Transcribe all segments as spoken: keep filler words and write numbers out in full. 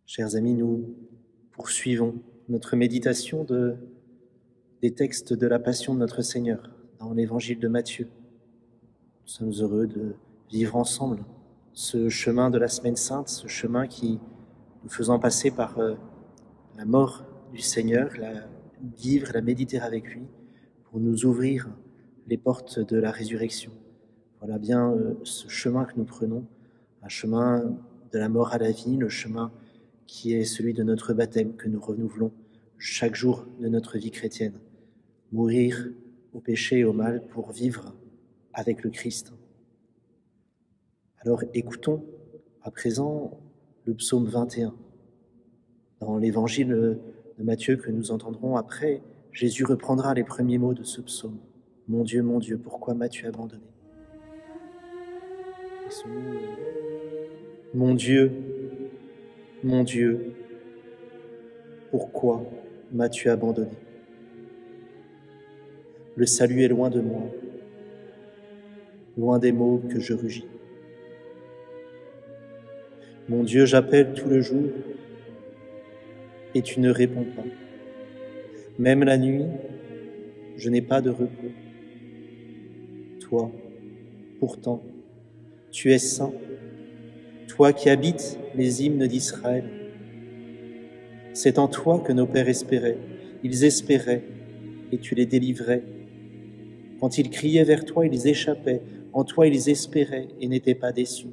Chers amis, nous poursuivons notre méditation de, des textes de la Passion de notre Seigneur dans l'Évangile de Matthieu. Nous sommes heureux de vivre ensemble ce chemin de la Semaine Sainte, ce chemin qui nous faisant passer par euh, la mort du Seigneur, la vivre, la méditer avec lui, pour nous ouvrir les portes de la résurrection. Voilà bien euh, ce chemin que nous prenons, un chemin de la mort à la vie, le chemin qui est celui de notre baptême que nous renouvelons chaque jour de notre vie chrétienne. Mourir au péché et au mal pour vivre avec le Christ. Alors écoutons à présent le psaume vingt et un. Dans l'évangile de Matthieu que nous entendrons après, Jésus reprendra les premiers mots de ce psaume. « Mon Dieu, mon Dieu, pourquoi m'as-tu abandonné ?» Mon Dieu, mon Dieu, pourquoi m'as-tu abandonné? Le salut est loin de moi, loin des mots que je rugis. Mon Dieu, j'appelle tout le jour et tu ne réponds pas. Même la nuit, je n'ai pas de repos. Toi, pourtant, tu es saint, toi qui habites les hymnes d'Israël. C'est en toi que nos pères espéraient, ils espéraient et tu les délivrais. Quand ils criaient vers toi, ils échappaient, en toi ils espéraient et n'étaient pas déçus.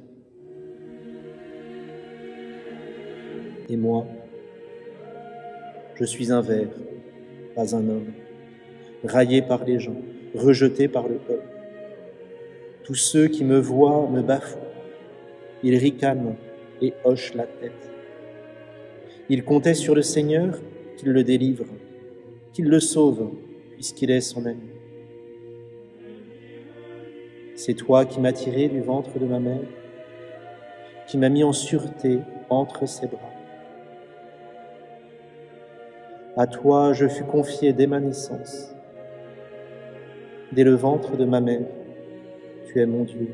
Et moi, je suis un ver, pas un homme, raillé par les gens, rejeté par le peuple. Tous ceux qui me voient me bafouent, ils ricanent et hochent la tête. Ils comptaient sur le Seigneur qu'il le délivre, qu'il le sauve, puisqu'il est son ami. C'est toi qui m'as tiré du ventre de ma mère, qui m'as mis en sûreté entre ses bras. À toi je fus confié dès ma naissance. Dès le ventre de ma mère, tu es mon Dieu.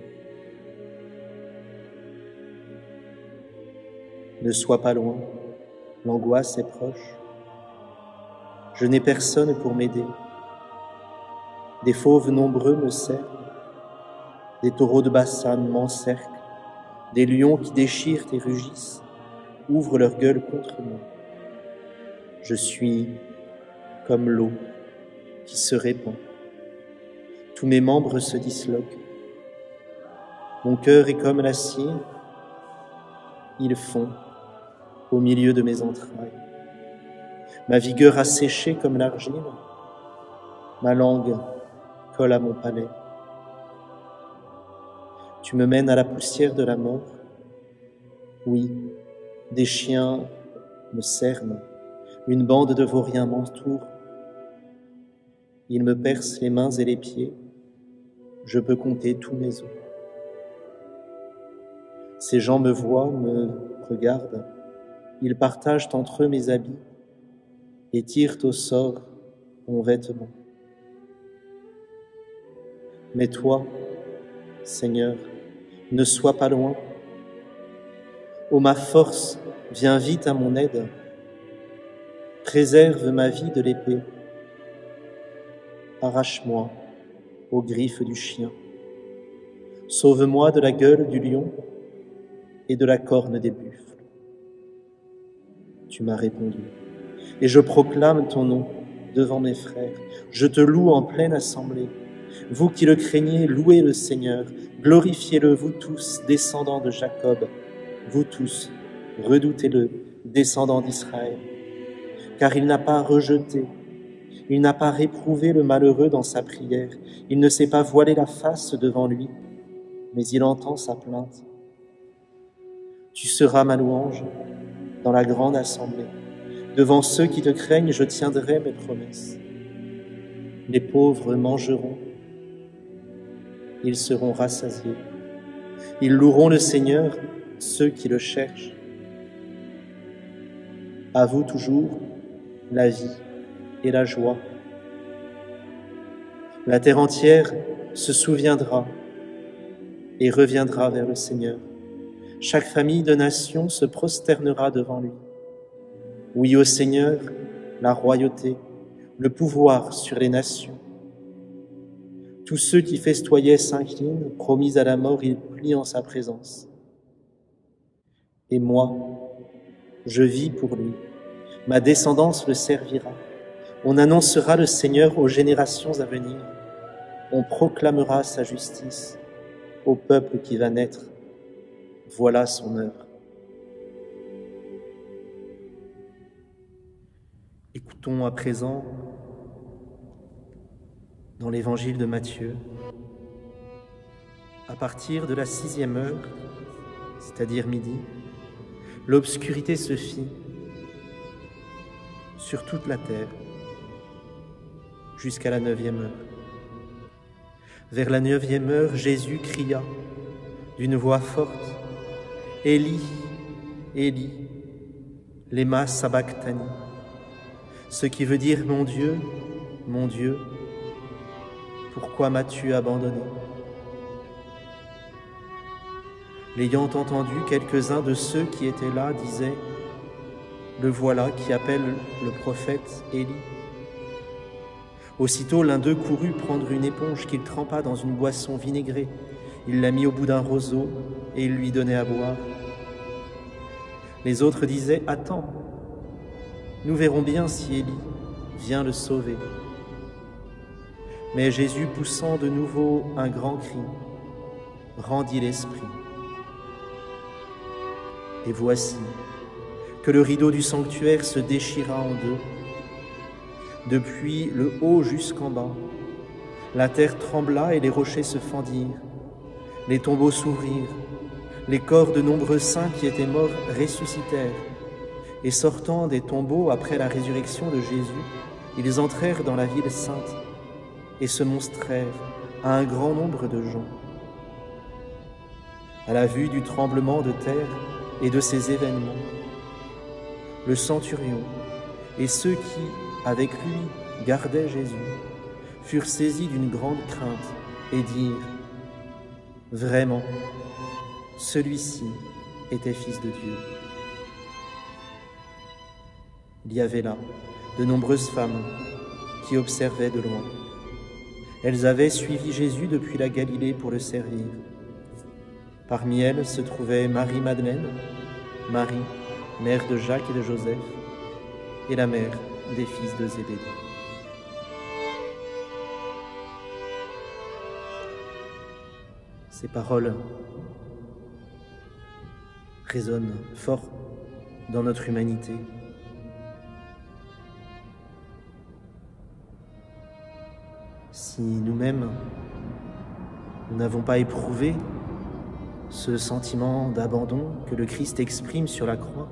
Ne sois pas loin, l'angoisse est proche. Je n'ai personne pour m'aider. Des fauves nombreux me servent, des taureaux de Bassan m'encerclent, des lions qui déchirent et rugissent, ouvrent leur gueule contre moi. Je suis comme l'eau qui se répand. Tous mes membres se disloquent. Mon cœur est comme l'acier. Il fond au milieu de mes entrailles. Ma vigueur a séché comme l'argile. Ma langue colle à mon palais. Tu me mènes à la poussière de la mort. Oui, des chiens me cernent. Une bande de vauriens m'entoure. Ils me percent les mains et les pieds. Je peux compter tous mes os. Ces gens me voient, me regardent. Ils partagent entre eux mes habits et tirent au sort mon vêtement. Mais toi, Seigneur, ne sois pas loin. Ô ma force, viens vite à mon aide. Préserve ma vie de l'épée. Arrache-moi aux griffes du chien. Sauve-moi de la gueule du lion et de la corne des buffles. Tu m'as répondu, et je proclame ton nom devant mes frères. Je te loue en pleine assemblée. Vous qui le craignez, louez le Seigneur. Glorifiez-le, vous tous, descendants de Jacob. Vous tous, redoutez-le, descendants d'Israël. Car il n'a pas rejeté, il n'a pas réprouvé le malheureux dans sa prière. Il ne s'est pas voilé la face devant lui, mais il entend sa plainte. Tu seras ma louange dans la grande assemblée. Devant ceux qui te craignent, je tiendrai mes promesses. Les pauvres mangeront, ils seront rassasiés. Ils loueront le Seigneur, ceux qui le cherchent. À vous toujours la vie et la joie. La terre entière se souviendra et reviendra vers le Seigneur. Chaque famille de nation se prosternera devant lui. Oui au Seigneur, la royauté, le pouvoir sur les nations. Tous ceux qui festoyaient s'inclinent, promis à la mort, ils plient en sa présence. Et moi, je vis pour lui, ma descendance le servira. On annoncera le Seigneur aux générations à venir. On proclamera sa justice au peuple qui va naître. Voilà son œuvre. Écoutons à présent, dans l'évangile de Matthieu, à partir de la sixième heure, c'est-à-dire midi, l'obscurité se fit sur toute la terre jusqu'à la neuvième heure. Vers la neuvième heure, Jésus cria d'une voix forte, « Élie, Élie, lema sabachthani », ce qui veut dire « Mon Dieu, mon Dieu, pourquoi m'as-tu abandonné ?» L'ayant entendu, quelques-uns de ceux qui étaient là disaient « Le voilà qui appelle le prophète Élie. » Aussitôt l'un d'eux courut prendre une éponge qu'il trempa dans une boisson vinaigrée. Il la mit au bout d'un roseau et il lui donnait à boire. Les autres disaient « Attends, nous verrons bien si Élie vient le sauver. » Mais Jésus, poussant de nouveau un grand cri, rendit l'esprit. Et voici que le rideau du sanctuaire se déchira en deux, depuis le haut jusqu'en bas. La terre trembla et les rochers se fendirent. Les tombeaux s'ouvrirent. Les corps de nombreux saints qui étaient morts ressuscitèrent. Et sortant des tombeaux après la résurrection de Jésus, ils entrèrent dans la ville sainte et se monstrèrent à un grand nombre de gens. À la vue du tremblement de terre et de ces événements, le centurion et ceux qui, avec lui, gardaient Jésus, furent saisis d'une grande crainte et dirent « Vraiment, celui-ci était fils de Dieu. » Il y avait là de nombreuses femmes qui observaient de loin. Elles avaient suivi Jésus depuis la Galilée pour le servir. Parmi elles se trouvait Marie-Madeleine, Marie, mère de Jacques et de Joseph, et la mère des fils de Zébédée. Ces paroles résonnent fort dans notre humanité. Si nous-mêmes, nous n'avons pas éprouvé ce sentiment d'abandon que le Christ exprime sur la croix,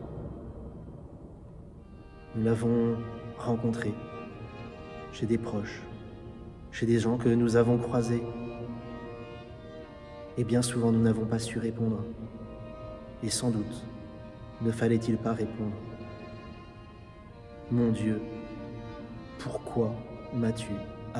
nous l'avons rencontré chez des proches, chez des gens que nous avons croisés. Et bien souvent, nous n'avons pas su répondre. Et sans doute, ne fallait-il pas répondre. Mon Dieu, pourquoi m'as-tu abandonné ?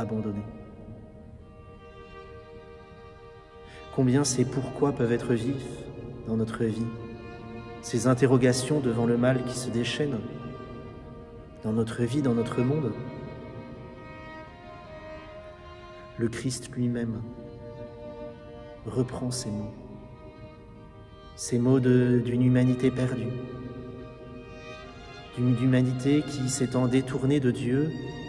Combien ces pourquoi peuvent être vifs dans notre vie, ces interrogations devant le mal qui se déchaîne dans notre vie, dans notre monde. Le Christ lui-même reprend ces mots, ces mots d'une humanité perdue, d'une humanité qui, s'étant détournée de Dieu,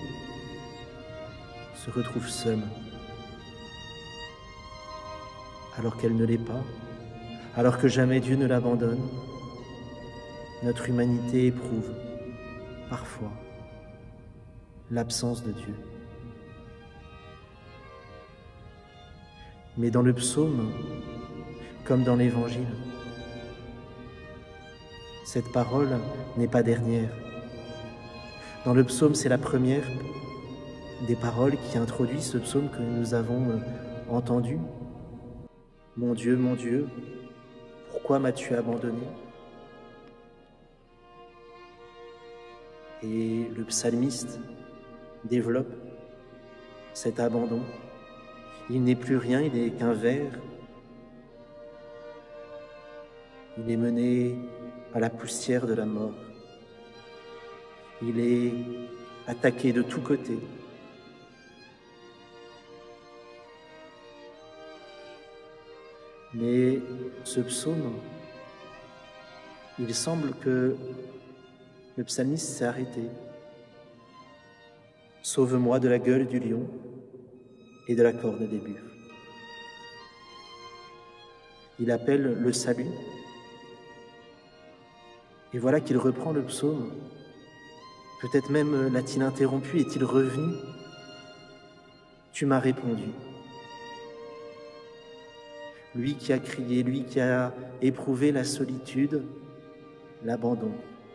se retrouve seule, alors qu'elle ne l'est pas, alors que jamais Dieu ne l'abandonne. Notre humanité éprouve parfois l'absence de Dieu. Mais dans le psaume, comme dans l'Évangile, cette parole n'est pas dernière. Dans le psaume, c'est la première des paroles qui introduit ce psaume que nous avons entendu. « Mon Dieu, mon Dieu, pourquoi m'as-tu abandonné ?» Et le psalmiste développe cet abandon. Il n'est plus rien, il n'est qu'un ver. Il est mené à la poussière de la mort. Il est attaqué de tous côtés. Mais ce psaume, il semble que le psalmiste s'est arrêté. Sauve-moi de la gueule du lion et de la corne des buffles. Il appelle le salut. Et voilà qu'il reprend le psaume. Peut-être même l'a-t-il interrompu, est-il revenu? Tu m'as répondu. Lui qui a crié, lui qui a éprouvé la solitude, l'abandon.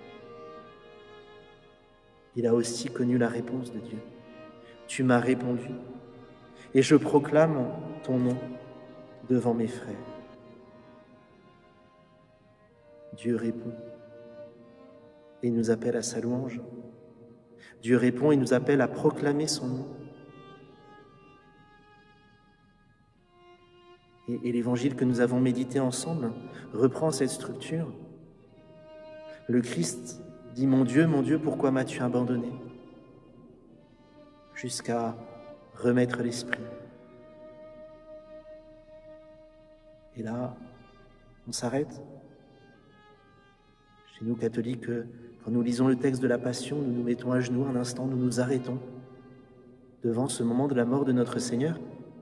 Il a aussi connu la réponse de Dieu. Tu m'as répondu, et je proclame ton nom devant mes frères. Dieu répond et nous appelle à sa louange. Dieu répond et nous appelle à proclamer son nom. Et, et l'évangile que nous avons médité ensemble reprend cette structure. Le Christ dit « Mon Dieu, mon Dieu, pourquoi m'as-tu abandonné ?» jusqu'à remettre l'esprit. Et là, on s'arrête. Chez nous, catholiques, quand nous lisons le texte de la Passion, nous nous mettons à genoux un instant, nous nous arrêtons devant ce moment de la mort de notre Seigneur.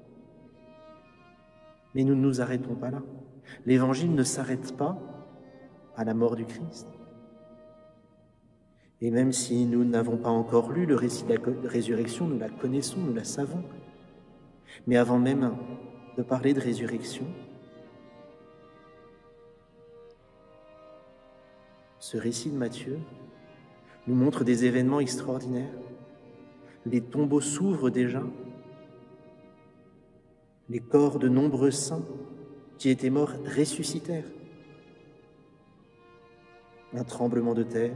Mais nous ne nous arrêtons pas là. L'Évangile ne s'arrête pas à la mort du Christ. Et même si nous n'avons pas encore lu le récit de la résurrection, nous la connaissons, nous la savons. Mais avant même de parler de résurrection, ce récit de Matthieu nous montre des événements extraordinaires. Les tombeaux s'ouvrent déjà. Les corps de nombreux saints qui étaient morts ressuscitèrent. Un tremblement de terre.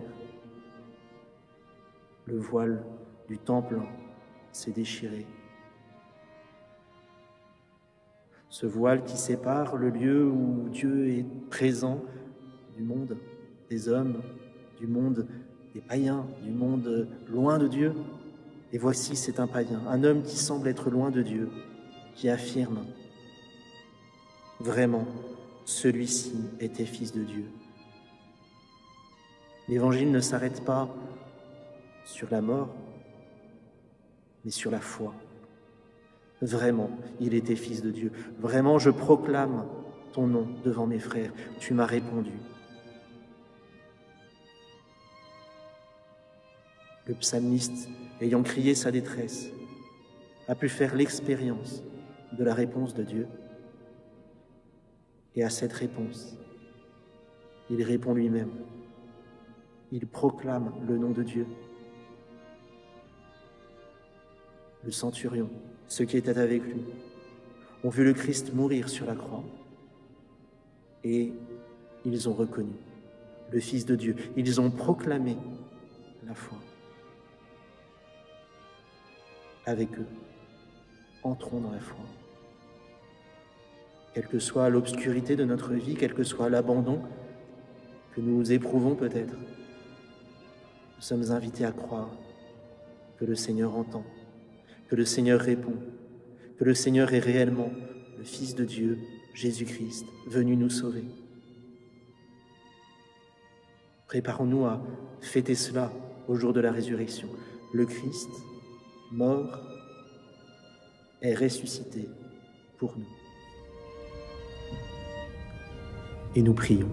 Le voile du temple s'est déchiré. Ce voile qui sépare le lieu où Dieu est présent du monde des hommes, du monde des païens, du monde loin de Dieu. Et voici, c'est un païen, un homme qui semble être loin de Dieu, qui affirme vraiment, celui-ci était fils de Dieu. L'Évangile ne s'arrête pas sur la mort, mais sur la foi. Vraiment, il était fils de Dieu. Vraiment, je proclame ton nom devant mes frères. Tu m'as répondu. Le psalmiste, ayant crié sa détresse, a pu faire l'expérience de la réponse de Dieu. Et à cette réponse, il répond lui-même. Il proclame le nom de Dieu. Le centurion, ceux qui étaient avec lui, ont vu le Christ mourir sur la croix et ils ont reconnu le Fils de Dieu. Ils ont proclamé la foi. Avec eux, entrons dans la foi. Quelle que soit l'obscurité de notre vie, quel que soit l'abandon que nous éprouvons peut-être, nous sommes invités à croire que le Seigneur entend, que le Seigneur répond, que le Seigneur est réellement le Fils de Dieu, Jésus-Christ, venu nous sauver. Préparons-nous à fêter cela au jour de la résurrection. Le Christ, mort, est ressuscité pour nous. Et nous prions.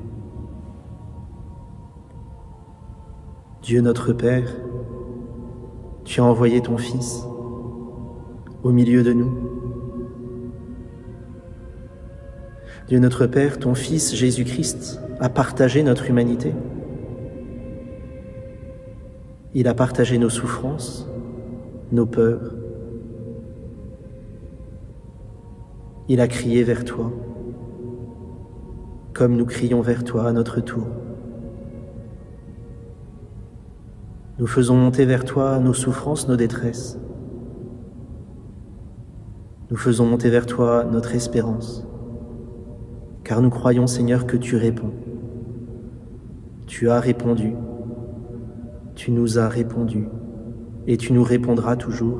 Dieu notre Père, tu as envoyé ton Fils au milieu de nous. Dieu notre Père, ton Fils Jésus-Christ a partagé notre humanité. Il a partagé nos souffrances, nos peurs. Il a crié vers toi, comme nous crions vers toi à notre tour. Nous faisons monter vers toi nos souffrances, nos détresses. Nous faisons monter vers toi notre espérance, car nous croyons, Seigneur, que tu réponds. Tu as répondu, tu nous as répondu et tu nous répondras toujours.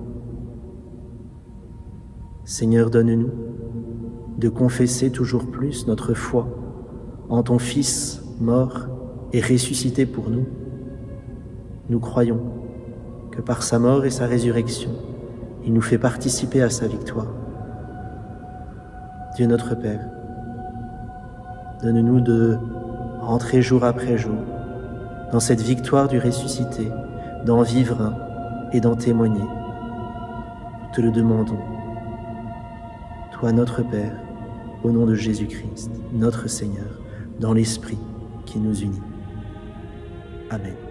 Seigneur, donne-nous de confesser toujours plus notre foi en ton Fils mort et ressuscité pour nous. Nous croyons que par sa mort et sa résurrection, il nous fait participer à sa victoire. Dieu notre Père, donne-nous de rentrer jour après jour dans cette victoire du ressuscité, d'en vivre et d'en témoigner. Nous te le demandons. Toi, notre Père, au nom de Jésus-Christ, notre Seigneur, dans l'Esprit qui nous unit. Amen.